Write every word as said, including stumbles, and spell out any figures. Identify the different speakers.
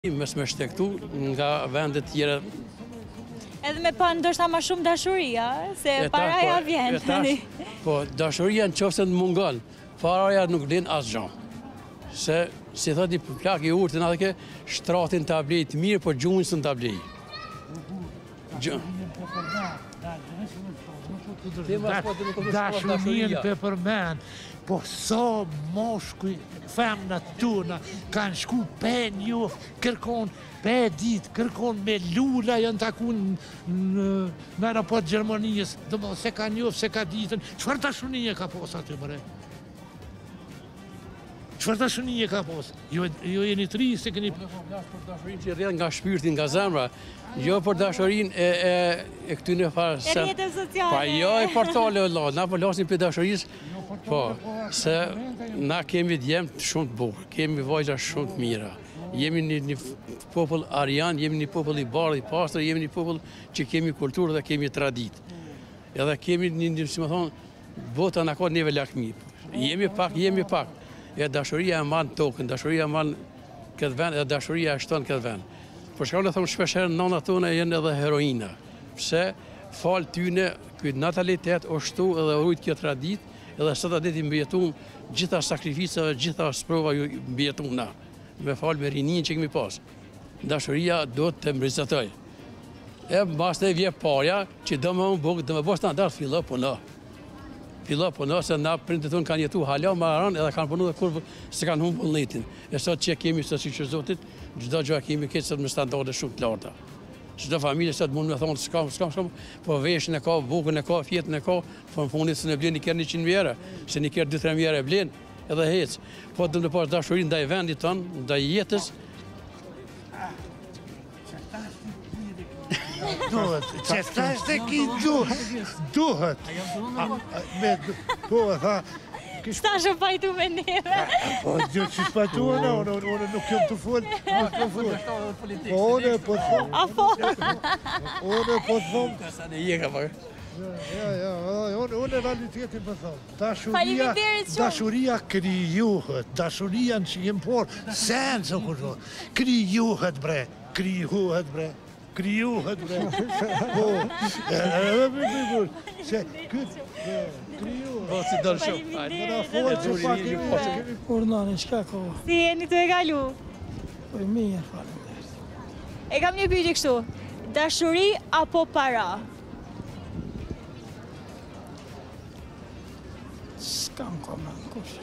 Speaker 1: Mes me shtektu nga vendet tjera.
Speaker 2: Edhe me pa ndoshta ma shumë dashuria, se paraja vjen.
Speaker 1: Po, dashuria në qofë se të mungon, paraja nuk vlen asgjë. Se, si thot një plak i urtin atë ke, shtratin të ablej të mirë, po gjuhën së në të ablej.
Speaker 3: Dashurin për përmen, po sa moshkuj femnat tona kanë shku pe njof, kërkon pe dit, kërkon me lula janë takun në aeroport Gjermanijës, dhe mo se ka njof, se ka ditën, qëfar dashurinje ka pos aty mëre? Qëfar dashurinje ka pos? Jo jeni tri, se keni...
Speaker 1: Dashurin që rrjedh nga shpirtin, nga zemra, jo për dashurin e këtyne farë...
Speaker 2: E rjetën sociale.
Speaker 1: Pa jo e portale, na po lasin për dashurisë, po, se na kemi djemë shumë të bukur, kemi vajza shumë të mira. Jemi një popull arian, jemi një popull i bardhë, i pastër, jemi një popull që kemi kulturë dhe kemi tradit. Edhe kemi një, si më thonë, bota në ka neve lakmi. Jemi pak, jemi pak. E dashuria e manë tokën, dashuria e manë këtë vend, e dashuria e shtonë këtë vend. Por shka në thonë shpesherë, nana tona jenë edhe heroina. Pse falë tyne, këtë natalitet, o shtu edhe rujtë kjo tradit, edhe së të deti mbjetun gjitha sakrificave, gjitha sprova ju mbjetun na. Me falë me rinin që kemi pas. Dashuria do të mbrizatoj. E mbas të vje parja, që do më më bukë, do më bo standart fillë puno. Fillë puno, se na prindët tonë kanë jetu hala më aran, edhe kanë punu dhe kur se kanë humë vullnetin. E sot që kemi sot si që zotit, gjitha gjë kemi këtë sot me standarde shumë të larta. Çdo familje sot mund me thonë s'kam, s'kam, s'kam, po veshën e ka, bukën e ka, fjetën e ka, po në fundit se ne blen një kërë njëqind mijë, se një kërë dy tre mijë e blen, edhe hec. Po të më pas dashurin ndaj vendit tonë, ndaj jetës.
Speaker 3: Duhet, që ta është e ki duhet, duhet. Po, tha,
Speaker 2: Sta shumë pajtu me neve.
Speaker 3: po, gjë që shpajtu në, unë nuk jam të full, nuk të full. Po, unë po të full.
Speaker 2: A po?
Speaker 3: Unë po të full.
Speaker 1: Sa ne jeka pak.
Speaker 3: Ja, ja, unë e realitetin për thonë. Dashuria,
Speaker 2: Faleminderit shumë.
Speaker 3: dashuria krijuhet, dashuria në që jem por, sen së kërë, krijuhet bre, krijuhet bre. Krijuhet bre. Po, edhe me për se këtë krijuhet.
Speaker 1: Po, si dërë shumë.
Speaker 2: Faleminderit.
Speaker 3: Që pak kemi kemi
Speaker 4: Kur nani, qka ko?
Speaker 2: Si jeni të e kalu?
Speaker 4: Po i mirë, faleminderit.
Speaker 2: E kam një pyetje kështu. Dashuri apo para?
Speaker 4: S'kam koment, kush.